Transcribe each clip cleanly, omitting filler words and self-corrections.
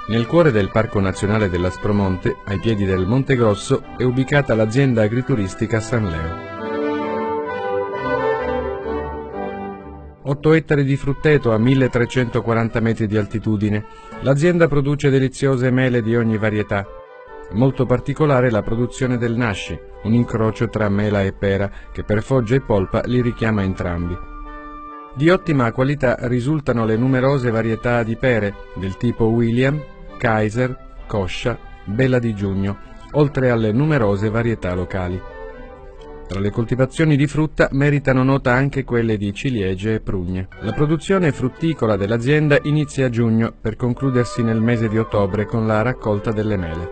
Nel cuore del Parco Nazionale dell'Aspromonte, ai piedi del Monte Grosso, è ubicata l'azienda agrituristica San Leo. 8 ettari di frutteto a 1340 metri di altitudine. L'azienda produce deliziose mele di ogni varietà. Molto particolare la produzione del Nasci, un incrocio tra mela e pera che per foggia e polpa li richiama entrambi. Di ottima qualità risultano le numerose varietà di pere del tipo William, Kaiser, Coscia, Bella di Giugno, oltre alle numerose varietà locali. Tra le coltivazioni di frutta meritano nota anche quelle di ciliegie e prugne. La produzione frutticola dell'azienda inizia a giugno per concludersi nel mese di ottobre con la raccolta delle mele.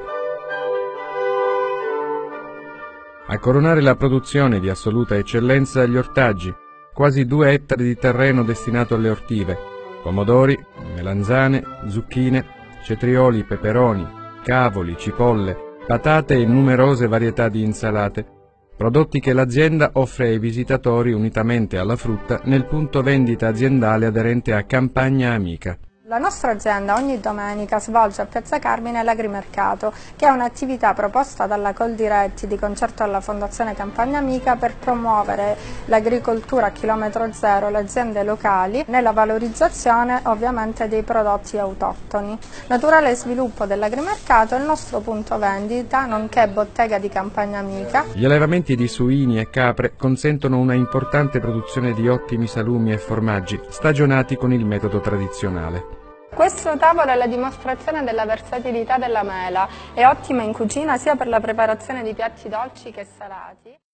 A coronare la produzione di assoluta eccellenza gli ortaggi, quasi 2 ettari di terreno destinato alle ortive, pomodori, melanzane, zucchine, cetrioli, peperoni, cavoli, cipolle, patate e numerose varietà di insalate, prodotti che l'azienda offre ai visitatori unitamente alla frutta nel punto vendita aziendale aderente a Campagna Amica. La nostra azienda ogni domenica svolge a Piazza Carmine l'agrimercato, che è un'attività proposta dalla Coldiretti di concerto alla Fondazione Campagna Amica per promuovere l'agricoltura a chilometro zero, le aziende locali, nella valorizzazione ovviamente dei prodotti autoctoni. Naturale sviluppo dell'agrimercato è il nostro punto vendita, nonché bottega di Campagna Amica. Gli allevamenti di suini e capre consentono una importante produzione di ottimi salumi e formaggi, stagionati con il metodo tradizionale. Questo tavolo è la dimostrazione della versatilità della mela, è ottima in cucina sia per la preparazione di piatti dolci che salati.